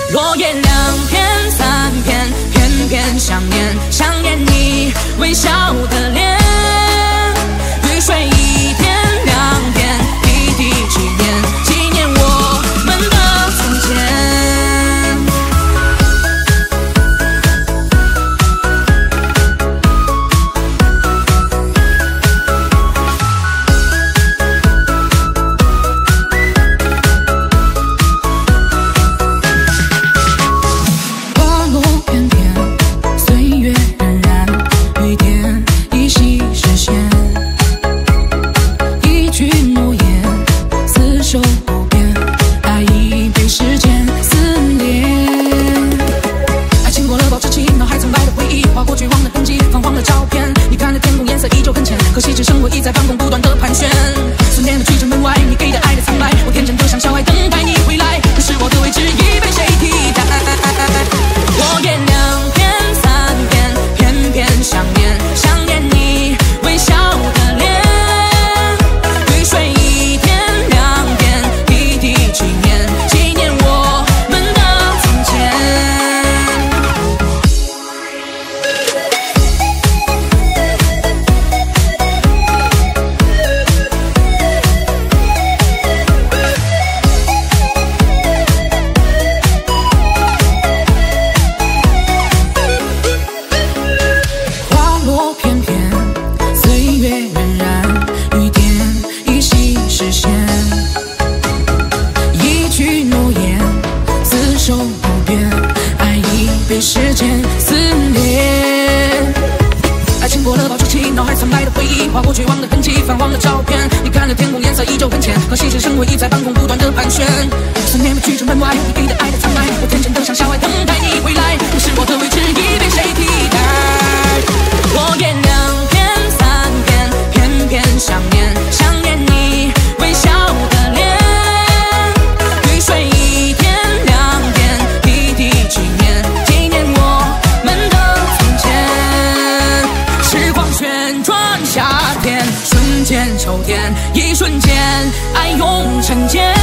落叶2片3片，偏偏想念，想念你微笑的脸。雨水1片2片，滴滴纪念，纪念我们的从前。 可惜只剩回忆在半空不断的盘旋，思念的拒之门外，你给的爱的苍白，我天真的像小孩等待你回来，可是我的位置已被谁替代？落叶2片3片，偏偏想念，想念你微笑的脸。雨水1片2片，滴滴纪念，纪念我们的从前。 被时间撕裂，爱情过了保质期，脑海苍白的回忆，划过绝望的痕迹，泛黄的照片。你看着天空，颜色依旧很浅，可惜只剩回忆在半空不断的盘旋。思念被拒之门外，你给的爱的苍白，我天真的像小孩等待你回来，可是我的位置已被谁替代？落叶2片3片，偏偏想念，想念你微笑的脸。雨水1片2片，滴滴纪念。 夏天，瞬间秋天，一瞬间，爱永成茧。